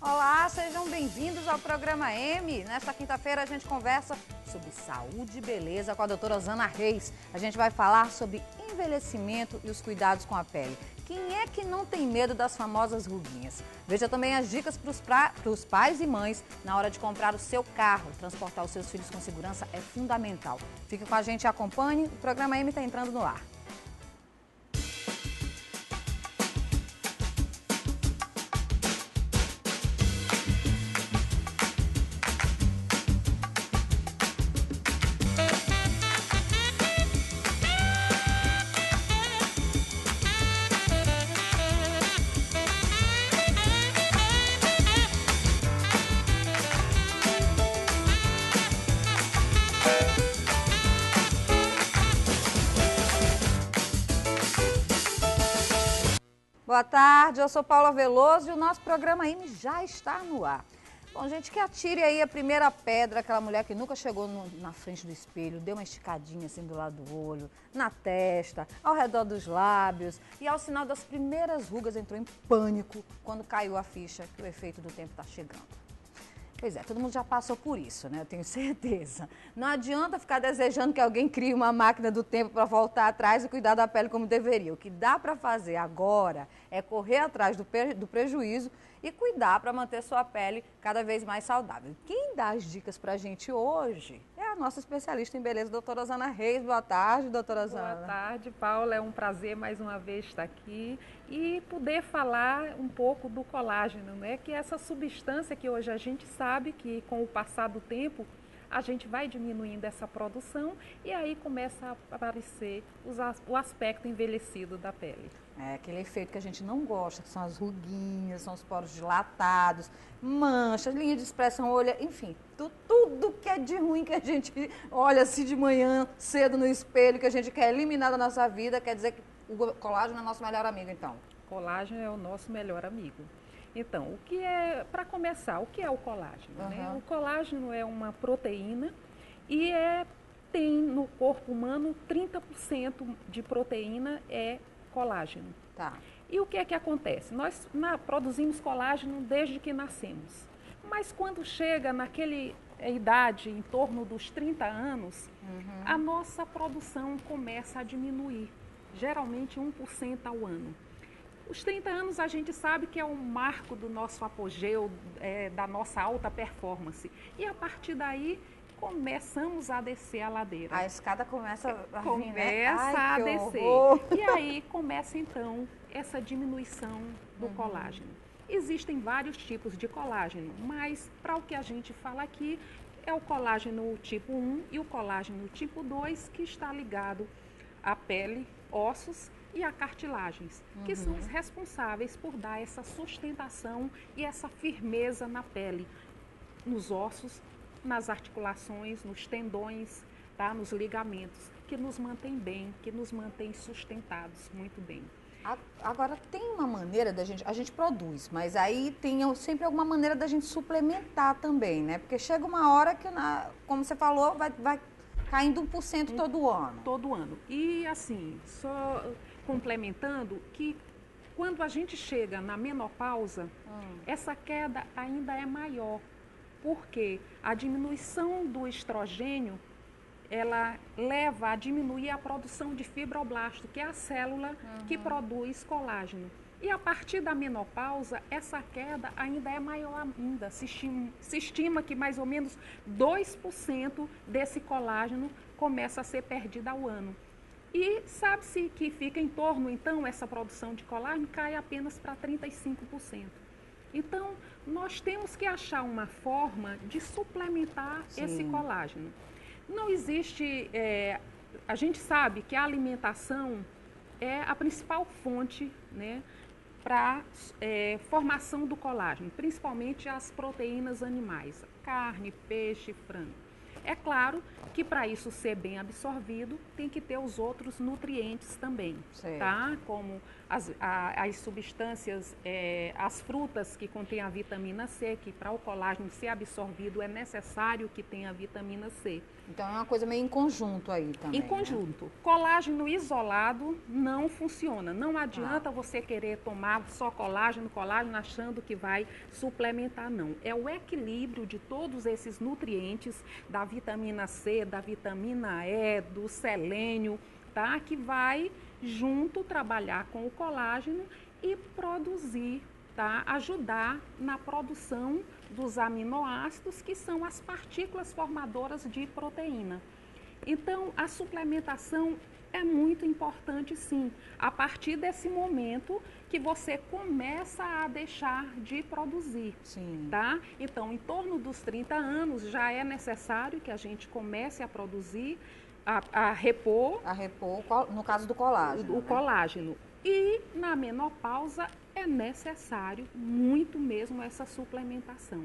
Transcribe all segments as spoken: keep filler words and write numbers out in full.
Olá, sejam bem-vindos ao programa M. Nesta quinta-feira a gente conversa sobre saúde e beleza com a doutora Osana Reis. A gente vai falar sobre envelhecimento e os cuidados com a pele. Quem é que não tem medo das famosas ruguinhas? Veja também as dicas para os pais e mães na hora de comprar o seu carro. Transportar os seus filhos com segurança é fundamental. Fique com a gente e acompanhe. O programa M está entrando no ar. Boa tarde, eu sou Paula Veloso e o nosso programa M já está no ar. Bom, gente, que atire aí a primeira pedra, aquela mulher que nunca chegou no, na frente do espelho, deu uma esticadinha assim do lado do olho, na testa, ao redor dos lábios e ao sinal das primeiras rugas entrou em pânico quando caiu a ficha que o efeito do tempo está chegando. Pois é, todo mundo já passou por isso, né? Eu tenho certeza. Não adianta ficar desejando que alguém crie uma máquina do tempo para voltar atrás e cuidar da pele como deveria. O que dá para fazer agora é correr atrás do, do prejuízo e cuidar para manter sua pele cada vez mais saudável. Quem dá as dicas para a gente hoje é a nossa especialista em beleza, doutora Osana Reis. Boa tarde, doutora Osana. Boa tarde, Paula. É um prazer mais uma vez estar aqui e poder falar um pouco do colágeno, né? Que é essa substância que hoje a gente sabe que com o passar do tempo a gente vai diminuindo essa produção e aí começa a aparecer os, o aspecto envelhecido da pele. É aquele efeito que a gente não gosta, que são as ruguinhas, são os poros dilatados, manchas, linha de expressão, olho, enfim, tu, tudo que é de ruim que a gente olha assim de manhã, cedo no espelho, que a gente quer eliminar da nossa vida, quer dizer que o colágeno é nosso melhor amigo, então. Colágeno é o nosso melhor amigo. Então, o que é, para começar, o que é o colágeno? Uhum. Né? O colágeno é uma proteína e é, tem no corpo humano trinta por cento de proteína é colágeno. Tá. E o que é que acontece? Nós na, produzimos colágeno desde que nascemos, mas quando chega naquele idade, em torno dos trinta anos, uhum. a nossa produção começa a diminuir, geralmente um por cento ao ano. Os trinta anos a gente sabe que é um marco do nosso apogeu, é, da nossa alta performance. E a partir daí começamos a descer a ladeira. A escada começa a Começa vir, né? Ai, a que descer. horror. E aí começa então essa diminuição do uhum. colágeno. Existem vários tipos de colágeno, mas para o que a gente fala aqui é o colágeno tipo um e o colágeno tipo dois que está ligado à pele, ossos e a cartilagens, uhum. que são os responsáveis por dar essa sustentação e essa firmeza na pele, nos ossos, nas articulações, nos tendões, tá? Nos ligamentos, que nos mantém bem, que nos mantém sustentados muito bem. Agora, tem uma maneira da gente, a gente produz, mas aí tem sempre alguma maneira da gente suplementar também, né? Porque chega uma hora que, na, como você falou, vai, vai caindo um por cento todo ano. Todo ano. E assim, só complementando que quando a gente chega na menopausa, hum. essa queda ainda é maior, porque a diminuição do estrogênio, ela leva a diminuir a produção de fibroblasto, que é a célula uhum. que produz colágeno. E a partir da menopausa, essa queda ainda é maior ainda. Se estima, se estima que mais ou menos dois por cento desse colágeno começa a ser perdido ao ano. E sabe-se que fica em torno, então, essa produção de colágeno cai apenas para trinta e cinco por cento. Então, nós temos que achar uma forma de suplementar Sim. esse colágeno. Não existe, é, a gente sabe que a alimentação é a principal fonte, né, para é, formação do colágeno, principalmente as proteínas animais, carne, peixe, frango. É claro que para isso ser bem absorvido, tem que ter os outros nutrientes também, Certo. tá? Como as, a, as substâncias, é, as frutas que contêm a vitamina C, que para o colágeno ser absorvido é necessário que tenha a vitamina C. Então é uma coisa meio em conjunto aí também. Em conjunto. Né? Colágeno isolado não funciona. Não adianta ah. você querer tomar só colágeno, colágeno, achando que vai suplementar, não. É o equilíbrio de todos esses nutrientes, da vitamina C, da vitamina E, do selênio, tá? Que vai junto trabalhar com o colágeno e produzir, tá? Ajudar na produção dos aminoácidos, que são as partículas formadoras de proteína. Então, a suplementação é muito importante, sim, a partir desse momento que você começa a deixar de produzir, sim. Tá? Então, em torno dos trinta anos, já é necessário que a gente comece a produzir, a, a repor... A repor, no caso do colágeno. O, o né? colágeno. E na menopausa é necessário muito mesmo essa suplementação.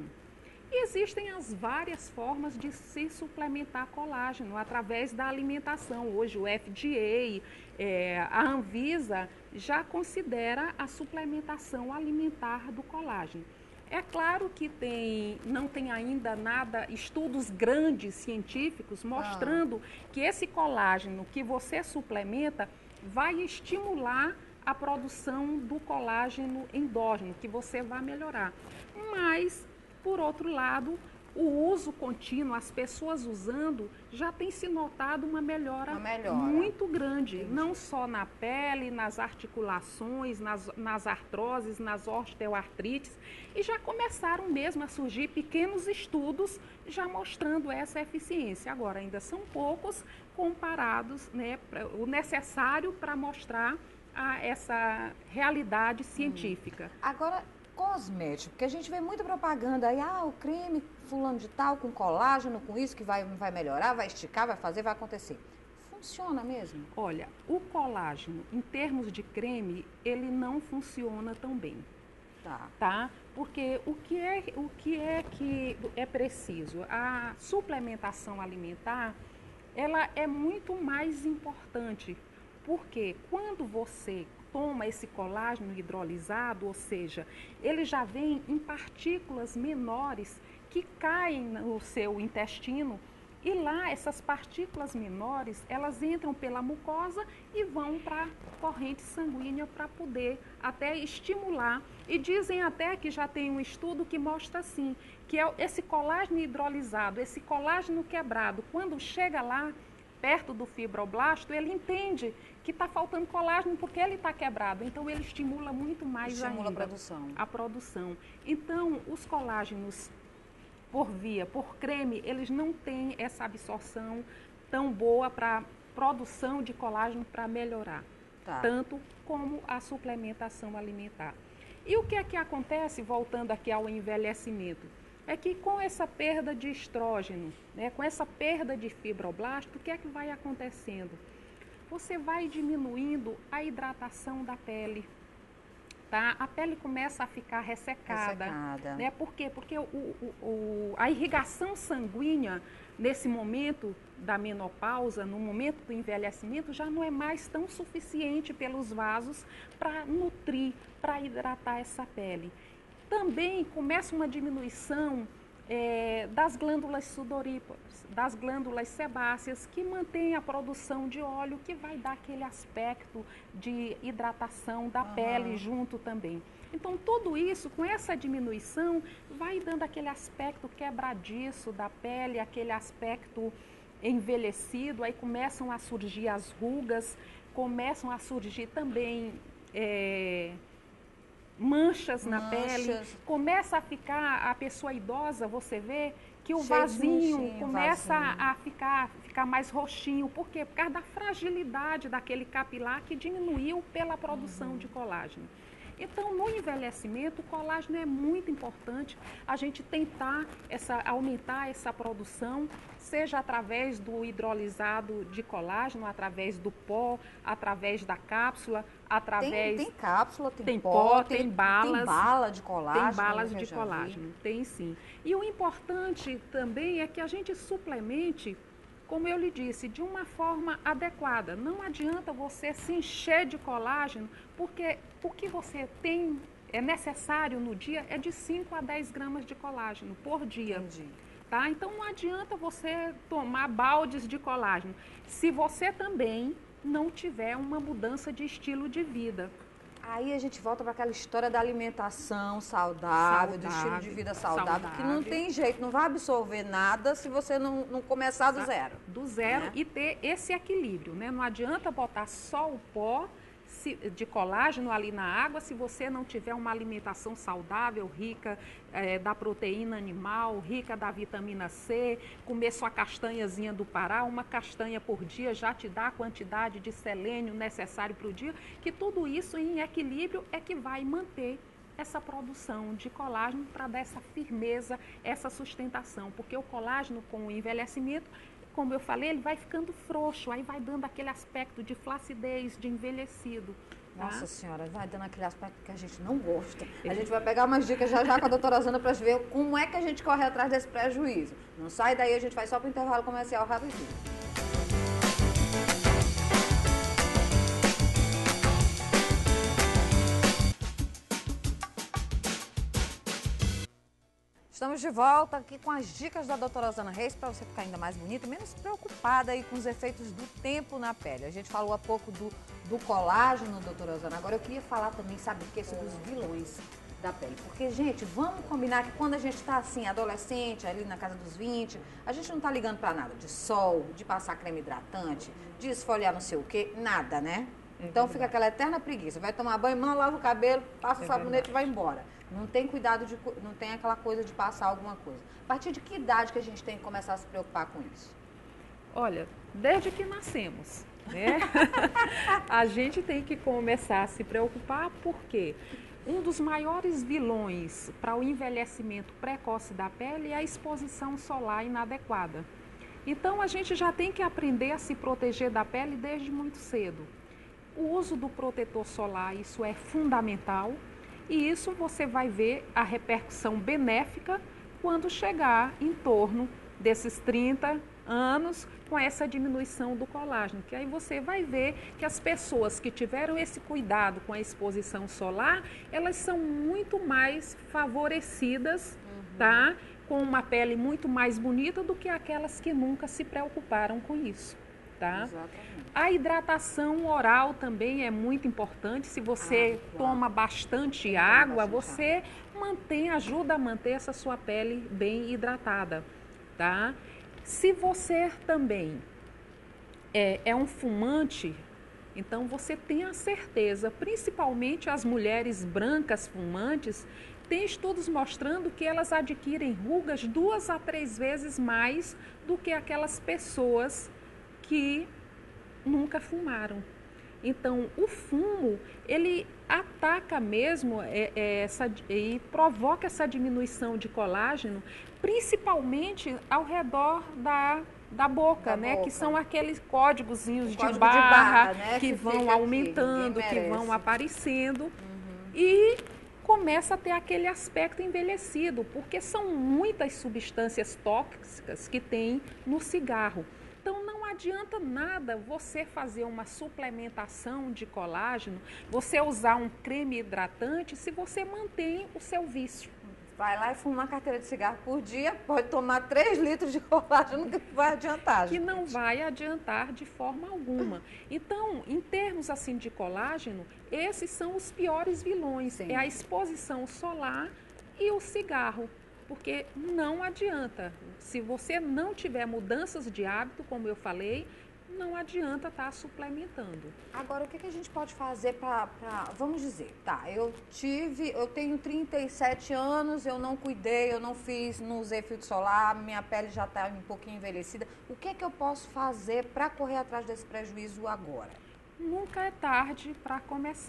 E existem as várias formas de se suplementar colágeno através da alimentação. Hoje o F D A, é, a Anvisa já considera a suplementação alimentar do colágeno. É claro que tem, não tem ainda nada, estudos grandes científicos mostrando ah. que esse colágeno que você suplementa vai estimular a produção do colágeno endógeno, que você vai melhorar. Mas, por outro lado, o uso contínuo, as pessoas usando, já tem se notado uma melhora, uma melhora. muito grande. Entendi. Não só na pele, nas articulações, nas, nas artroses, nas osteoartrites. E já começaram mesmo a surgir pequenos estudos já mostrando essa eficiência. Agora, ainda são poucos comparados, né, pra, o necessário para mostrar a essa realidade científica. Hum. Agora, cosmético, porque a gente vê muita propaganda aí, ah, o creme fulano de tal com colágeno, com isso que vai, vai melhorar, vai esticar, vai fazer, vai acontecer. Funciona mesmo? Olha, o colágeno, em termos de creme, ele não funciona tão bem. Tá. Tá? Porque o que é, o que é que é preciso? A suplementação alimentar, ela é muito mais importante, porque quando você toma esse colágeno hidrolisado, ou seja, ele já vem em partículas menores que caem no seu intestino, e lá essas partículas menores, elas entram pela mucosa e vão para a corrente sanguínea para poder até estimular. E dizem até que já tem um estudo que mostra assim, que é esse colágeno hidrolisado, esse colágeno quebrado, quando chega lá, perto do fibroblasto, ele entende que está faltando colágeno porque ele está quebrado. Então, ele estimula muito mais estimula ainda a produção. a produção. Então, os colágenos por via, por creme, eles não têm essa absorção tão boa para produção de colágeno para melhorar. Tá. Tanto como a suplementação alimentar. E o que é que acontece, voltando aqui ao envelhecimento? É que com essa perda de estrógeno, né, com essa perda de fibroblasto, o que é que vai acontecendo? Você vai diminuindo a hidratação da pele, tá? A pele começa a ficar ressecada. Ressecada. Né? Por quê? Porque o, o, o, a irrigação sanguínea, nesse momento da menopausa, no momento do envelhecimento, já não é mais tão suficiente pelos vasos para nutrir, para hidratar essa pele. Também começa uma diminuição é, das glândulas sudoríparas, das glândulas sebáceas, que mantém a produção de óleo, que vai dar aquele aspecto de hidratação da uhum. pele junto também. Então, tudo isso, com essa diminuição, vai dando aquele aspecto quebradiço da pele, aquele aspecto envelhecido, aí começam a surgir as rugas, começam a surgir também... É, manchas na manchas. pele, começa a ficar, a pessoa idosa, você vê que o Cheio vasinho mexinho, começa vasinho. a ficar, ficar mais roxinho. Por quê? Por causa da fragilidade daquele capilar que diminuiu pela produção uhum. de colágeno. Então, no envelhecimento, o colágeno é muito importante a gente tentar essa, aumentar essa produção, seja através do hidrolisado de colágeno, através do pó, através da cápsula, através... Tem, tem cápsula, tem, tem pó, pó, tem, tem balas. Tem bala de colágeno. Tem balas eu de já colágeno, vi. tem sim. E o importante também é que a gente suplemente, como eu lhe disse, de uma forma adequada. Não adianta você se encher de colágeno, porque o que você tem, é necessário no dia, é de cinco a dez gramas de colágeno por dia. Entendi. Tá? Então não adianta você tomar baldes de colágeno, se você também não tiver uma mudança de estilo de vida. Aí a gente volta para aquela história da alimentação saudável, saudável, do estilo de vida saudável, saudável, que não tem jeito, não vai absorver nada se você não, não começar do zero. Do zero, né? E ter esse equilíbrio, né? Não adianta botar só o pó de colágeno ali na água se você não tiver uma alimentação saudável, rica é, da proteína animal, rica da vitamina C, comer sua castanhazinha do Pará, uma castanha por dia já te dá a quantidade de selênio necessário para o dia, que tudo isso em equilíbrio é que vai manter essa produção de colágeno para dar essa firmeza, essa sustentação, porque o colágeno com o envelhecimento, como eu falei, ele vai ficando frouxo, aí vai dando aquele aspecto de flacidez, de envelhecido. Tá? Nossa senhora, vai dando aquele aspecto que a gente não gosta. A gente vai pegar umas dicas já já com a doutora Zana para ver como é que a gente corre atrás desse prejuízo. Não sai daí, a gente vai só para o intervalo comercial rapidinho. Estamos de volta aqui com as dicas da doutora Zana Reis para você ficar ainda mais bonita e menos preocupada aí com os efeitos do tempo na pele. A gente falou há pouco do, do colágeno, doutora Zana. Agora eu queria falar também, sabe o que? Sobre os vilões da pele. Porque, gente, vamos combinar que quando a gente está assim, adolescente, ali na casa dos vinte, a gente não está ligando para nada de sol, de passar creme hidratante, de esfoliar não sei o quê, nada, né? Então fica aquela eterna preguiça. Vai tomar banho, mão, lava o cabelo, passa o sabonete e vai embora. Não tem cuidado, de, não tem aquela coisa de passar alguma coisa. A partir de que idade que a gente tem que começar a se preocupar com isso? Olha, desde que nascemos, né? A gente tem que começar a se preocupar porque um dos maiores vilões para o envelhecimento precoce da pele é a exposição solar inadequada. Então a gente já tem que aprender a se proteger da pele desde muito cedo. O uso do protetor solar, isso é fundamental. E isso você vai ver a repercussão benéfica quando chegar em torno desses trinta anos com essa diminuição do colágeno. Que aí você vai ver que as pessoas que tiveram esse cuidado com a exposição solar, elas são muito mais favorecidas, uhum. tá? Com uma pele muito mais bonita do que aquelas que nunca se preocuparam com isso. Tá? Exatamente. A hidratação oral também é muito importante. Se você ah, toma bastante água, bastante você água. mantém, ajuda a manter essa sua pele bem hidratada, tá? Se você também é, é um fumante, então você tem a certeza, principalmente as mulheres brancas fumantes, tem estudos mostrando que elas adquirem rugas duas a três vezes mais do que aquelas pessoas que nunca fumaram. Então, o fumo, ele ataca mesmo é, é, essa, e provoca essa diminuição de colágeno, principalmente ao redor da, da boca, da né? Boca. Que são aqueles códigozinhos de barra, de barra né? que, que vão aumentando, que vão aparecendo. Uhum. E começa a ter aquele aspecto envelhecido, porque são muitas substâncias tóxicas que tem no cigarro. Então, não adianta nada você fazer uma suplementação de colágeno, você usar um creme hidratante, se você mantém o seu vício. Vai lá e fuma uma carteira de cigarro por dia, pode tomar três litros de colágeno que vai adiantar. Que não vai adiantar de forma alguma. Então, em termos assim de colágeno, esses são os piores vilões. Sim. É a exposição solar e o cigarro. Porque não adianta, se você não tiver mudanças de hábito, como eu falei, não adianta estar suplementando. Agora, o que, que a gente pode fazer para, vamos dizer, tá, eu tive, eu tenho trinta e sete anos, eu não cuidei, eu não fiz, não usei filtro solar, minha pele já está um pouquinho envelhecida. O que, que eu posso fazer para correr atrás desse prejuízo agora? Nunca é tarde para começar.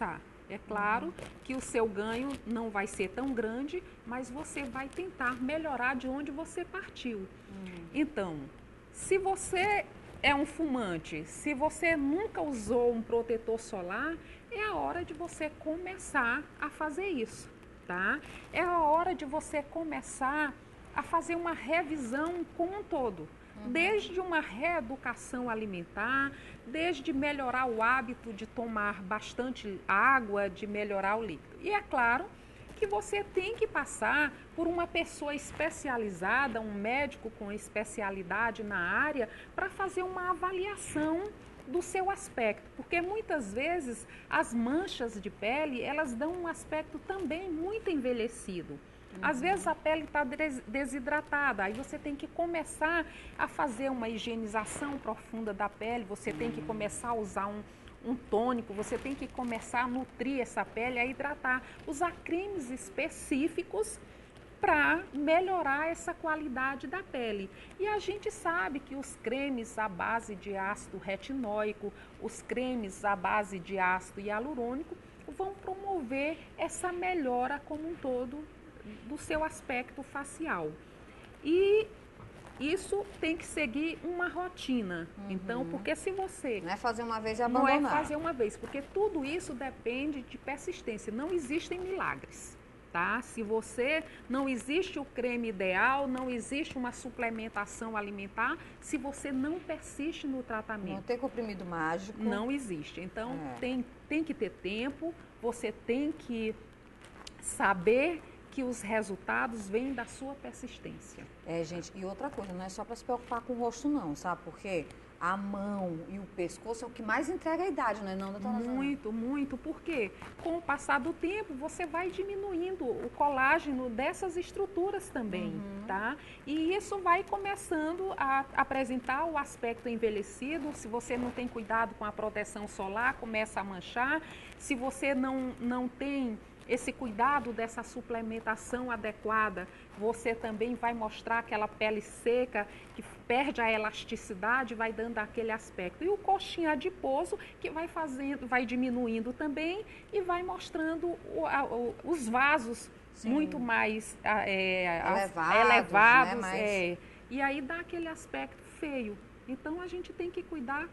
É claro que o seu ganho não vai ser tão grande, mas você vai tentar melhorar de onde você partiu. Uhum. Então, se você é um fumante, se você nunca usou um protetor solar, é a hora de você começar a fazer isso, tá? É a hora de você começar a fazer uma revisão como um todo. Desde uma reeducação alimentar, desde melhorar o hábito de tomar bastante água, de melhorar o líquido. E é claro que você tem que passar por uma pessoa especializada, um médico com especialidade na área, para fazer uma avaliação do seu aspecto, porque muitas vezes as manchas de pele, elas dão um aspecto também muito envelhecido. Às uhum. vezes a pele está desidratada, aí você tem que começar a fazer uma higienização profunda da pele, você tem que começar a usar um, um tônico, você tem que começar a nutrir essa pele, a hidratar, usar cremes específicos para melhorar essa qualidade da pele. E a gente sabe que os cremes à base de ácido retinóico, os cremes à base de ácido hialurônico vão promover essa melhora como um todo do seu aspecto facial. E isso tem que seguir uma rotina. Uhum. Então, porque se você... Não é fazer uma vez e abandonar. Não é fazer uma vez, porque tudo isso depende de persistência. Não existem milagres, tá? Se você... Não existe o creme ideal, não existe uma suplementação alimentar, se você não persiste no tratamento. Não tem comprimido mágico. Não existe. Então, é. tem, tem que ter tempo, você tem que saber que os resultados vêm da sua persistência. É, gente, e outra coisa, não é só para se preocupar com o rosto não, sabe? Porque a mão e o pescoço é o que mais entrega a idade, não é não, doutora Zana? Muito, muito, porque com o passar do tempo você vai diminuindo o colágeno dessas estruturas também, uhum. tá? E isso vai começando a apresentar o aspecto envelhecido. Se você não tem cuidado com a proteção solar, começa a manchar. Se você não, não tem esse cuidado dessa suplementação adequada, você também vai mostrar aquela pele seca, que perde a elasticidade, vai dando aquele aspecto. E o coxinha adiposo, que vai fazendo, vai diminuindo também e vai mostrando o, a, o, os vasos Sim. muito mais é, elevados, elevados né? mais... é, e aí dá aquele aspecto feio. Então a gente tem que cuidar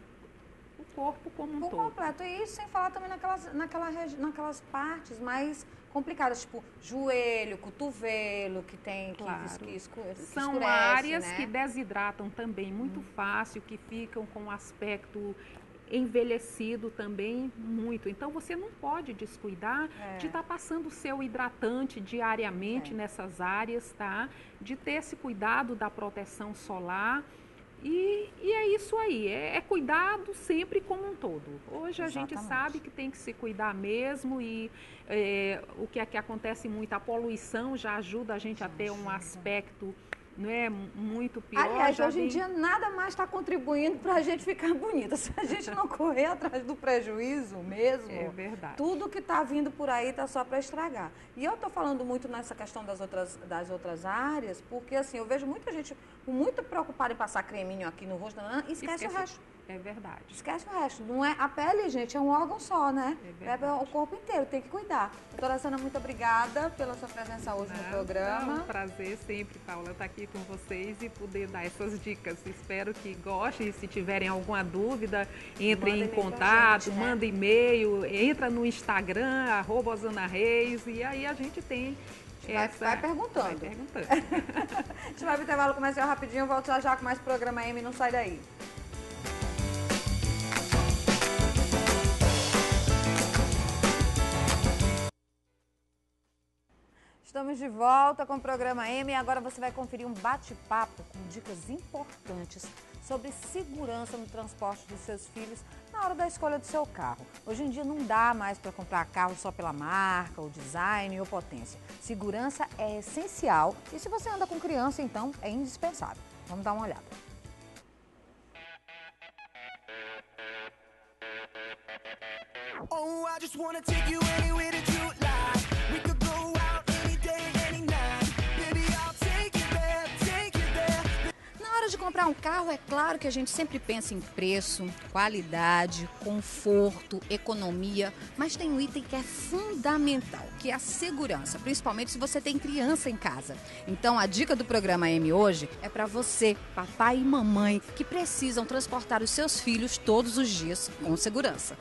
o corpo como um Por todo. completo. E isso sem falar também naquelas, naquela, naquelas partes mais complicadas, tipo joelho, cotovelo, que tem claro. que, que, escu, que São escurece, áreas né? que desidratam também muito hum. fácil, que ficam com um aspecto envelhecido também muito. Então você não pode descuidar é. de estar tá passando o seu hidratante diariamente é. nessas áreas, tá? De ter esse cuidado da proteção solar. E, e é isso aí, é, é cuidado sempre como um todo. Hoje Exatamente. a gente sabe que tem que se cuidar mesmo e é, o que, é que acontece muito, a poluição já ajuda a gente já a ter ajuda. um aspecto não é, muito pior. Aliás, já hoje vem... em dia nada mais está contribuindo para a gente ficar bonita. Se a gente não correr atrás do prejuízo mesmo, é verdade. Tudo que está vindo por aí está só para estragar. E eu estou falando muito nessa questão das outras, das outras áreas, porque assim, eu vejo muita gente muito preocupada em passar creminho aqui no rosto e esquece, esquece o resto. É verdade. Esquece o resto. Não é, a pele, gente, é um órgão só, né? É é o corpo inteiro, tem que cuidar. Doutora Zana, muito obrigada pela sua presença hoje Não, no programa. É um prazer sempre, Paula, estar aqui com vocês e poder dar essas dicas. Espero que gostem. Se tiverem alguma dúvida, entrem em contato, gente, né? manda e-mail, entra no Instagram, arroba Zana Reis, e aí a gente tem... Vai, essa... vai perguntando. Vai perguntando. A gente vai pro intervalo comercial rapidinho, volto já já com mais programa M, não sai daí. Estamos de volta com o programa M e agora você vai conferir um bate-papo com dicas importantes sobre segurança no transporte dos seus filhos na hora da escolha do seu carro. Hoje em dia não dá mais para comprar carro só pela marca, ou design ou potência. Segurança é essencial e se você anda com criança, então é indispensável. Vamos dar uma olhada. Oh, I just wanna take you anywhere that you like. We could go out any day, any night. Baby, I'll take you there, take you there. Na hora de comprar comprar um carro, é claro que a gente sempre pensa em preço, qualidade, conforto, economia, mas tem um item que é fundamental, que é a segurança, principalmente se você tem criança em casa. Então a dica do programa M hoje é para você, papai e mamãe, que precisam transportar os seus filhos todos os dias com segurança.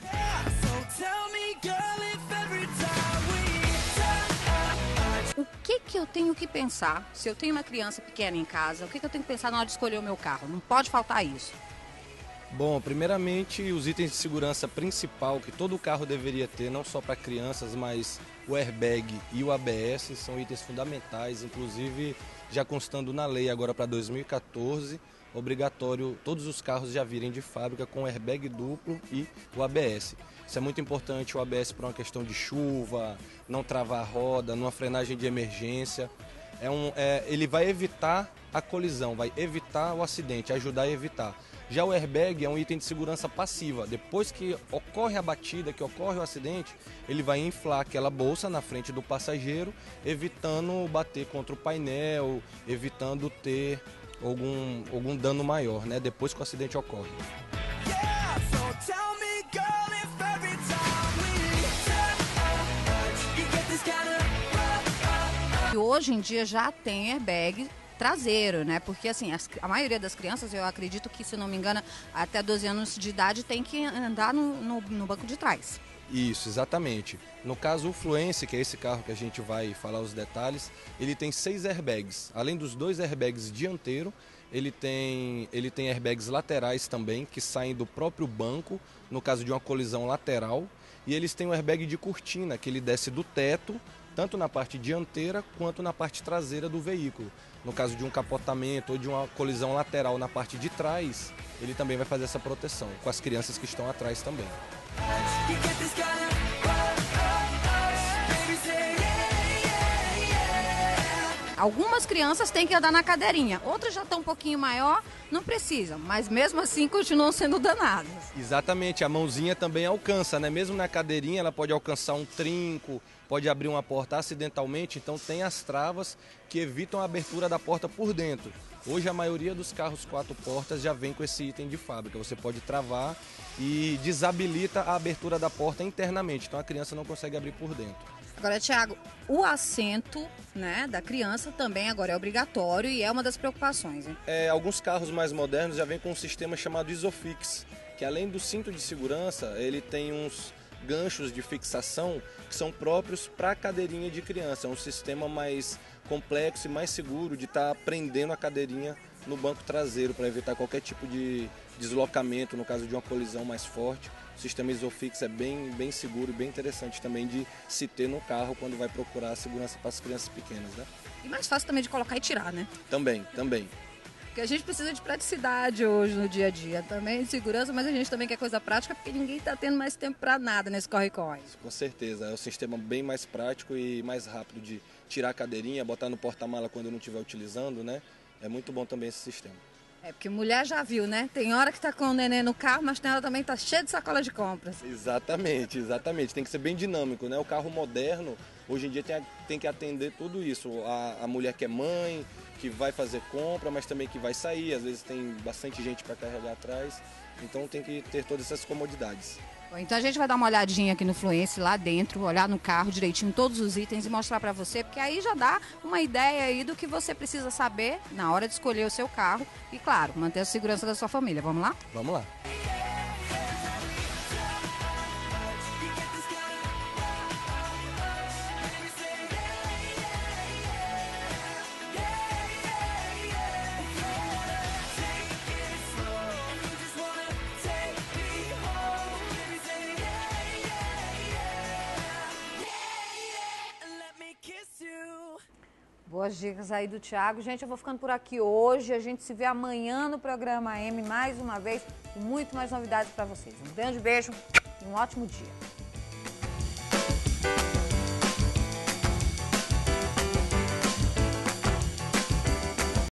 O que que eu tenho que pensar se eu tenho uma criança pequena em casa? O que que eu tenho que pensar na hora de escolher o meu carro? Não pode faltar isso. Bom, primeiramente, os itens de segurança principal que todo carro deveria ter, não só para crianças, mas o airbag e o A B S são itens fundamentais, inclusive já constando na lei agora para dois mil e quatorze, obrigatório todos os carros já virem de fábrica com airbag duplo e o A B S. Isso é muito importante, o A B S para uma questão de chuva, não travar a roda, numa frenagem de emergência. É um, é, ele vai evitar a colisão, vai evitar o acidente, ajudar a evitar. Já o airbag é um item de segurança passiva. Depois que ocorre a batida, que ocorre o acidente, ele vai inflar aquela bolsa na frente do passageiro, evitando bater contra o painel, evitando ter algum, algum dano maior, né, depois que o acidente ocorre. E hoje em dia já tem airbag traseiro, né? Porque assim, as, a maioria das crianças, eu acredito que, se não me engano, até doze anos de idade tem que andar no, no, no banco de trás. Isso, exatamente. No caso, o Fluence, que é esse carro que a gente vai falar os detalhes, ele tem seis airbags. Além dos dois airbags dianteiro, ele tem, ele tem airbags laterais também, que saem do próprio banco, no caso de uma colisão lateral. E eles têm um airbag de cortina, que ele desce do teto, tanto na parte dianteira quanto na parte traseira do veículo. No caso de um capotamento ou de uma colisão lateral na parte de trás, ele também vai fazer essa proteção, com as crianças que estão atrás também. Algumas crianças têm que andar na cadeirinha, outras já estão um pouquinho maior, não precisam, mas mesmo assim continuam sendo danadas. Exatamente, a mãozinha também alcança, né? Mesmo na cadeirinha ela pode alcançar um trinco, pode abrir uma porta acidentalmente, então tem as travas que evitam a abertura da porta por dentro. Hoje a maioria dos carros quatro portas já vem com esse item de fábrica, você pode travar e desabilita a abertura da porta internamente, então a criança não consegue abrir por dentro. Agora, Thiago, o assento, né, da criança também agora é obrigatório e é uma das preocupações, hein? É, alguns carros mais modernos já vêm com um sistema chamado Isofix, que além do cinto de segurança, ele tem uns ganchos de fixação que são próprios para a cadeirinha de criança. É um sistema mais complexo e mais seguro de estar tá prendendo a cadeirinha no banco traseiro para evitar qualquer tipo de deslocamento no caso de uma colisão mais forte. O sistema Isofix é bem, bem seguro e bem interessante também de se ter no carro quando vai procurar a segurança para as crianças pequenas, né? E mais fácil também de colocar e tirar, né? Também, também. Porque a gente precisa de praticidade hoje no dia a dia, também de segurança, mas a gente também quer coisa prática, porque ninguém está tendo mais tempo para nada nesse corre-corre. Com certeza, é um sistema bem mais prático e mais rápido de tirar a cadeirinha, botar no porta-mala quando não estiver utilizando, né? É muito bom também esse sistema. É, porque mulher já viu, né? Tem hora que tá com o neném no carro, mas tem hora também que tá cheia de sacola de compras. Exatamente, exatamente. Tem que ser bem dinâmico, né? O carro moderno, hoje em dia, tem, tem que atender tudo isso. A, a mulher que é mãe, que vai fazer compra, mas também que vai sair. Às vezes tem bastante gente para carregar atrás. Então tem que ter todas essas comodidades. Bom, então a gente vai dar uma olhadinha aqui no Fluence, lá dentro, olhar no carro direitinho todos os itens e mostrar para você, porque aí já dá uma ideia aí do que você precisa saber na hora de escolher o seu carro e, claro, manter a segurança da sua família. Vamos lá? Vamos lá. Boas dicas aí do Thiago. Gente, eu vou ficando por aqui hoje. A gente se vê amanhã no programa M, mais uma vez, com muito mais novidades para vocês. Um grande beijo e um ótimo dia.